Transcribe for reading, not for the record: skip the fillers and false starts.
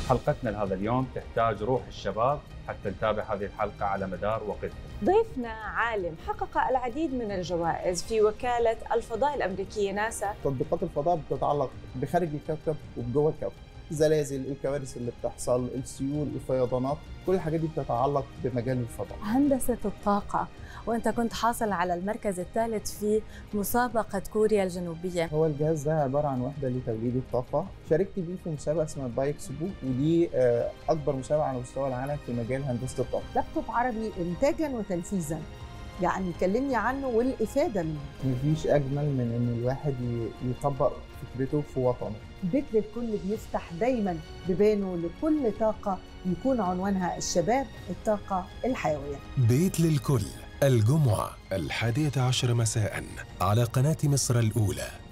حلقتنا لهذا اليوم تحتاج روح الشباب حتى نتابع هذه الحلقة على مدار وقتها. ضيفنا عالم حقق العديد من الجوائز في وكالة الفضاء الأمريكية ناسا. تطبيقات الفضاء بتتعلق بخارج الكوكب وبجوه الكوكب، الزلازل، الكوارث اللي بتحصل، السيول، الفيضانات، كل الحاجات دي بتتعلق بمجال الفضاء. هندسة الطاقة، وأنت كنت حاصل على المركز الثالث في مسابقة كوريا الجنوبية. هو الجهاز ده عبارة عن وحدة لتوليد الطاقة، شاركت بيه في مسابقة اسمها بايكسبو، ودي أكبر مسابقة على مستوى العالم في مجال هندسة الطاقة. لابتوب عربي إنتاجاً وتنفيذاً، يعني كلمني عنه والإفادة منه. مفيش أجمل من إن الواحد يطبق فكرته في وطنه. بيت للكل بيفتح دايماً بيبانه لكل طاقة يكون عنوانها الشباب، الطاقة الحيوية. بيت للكل الجمعة 11 مساء على قناة مصر الأولى.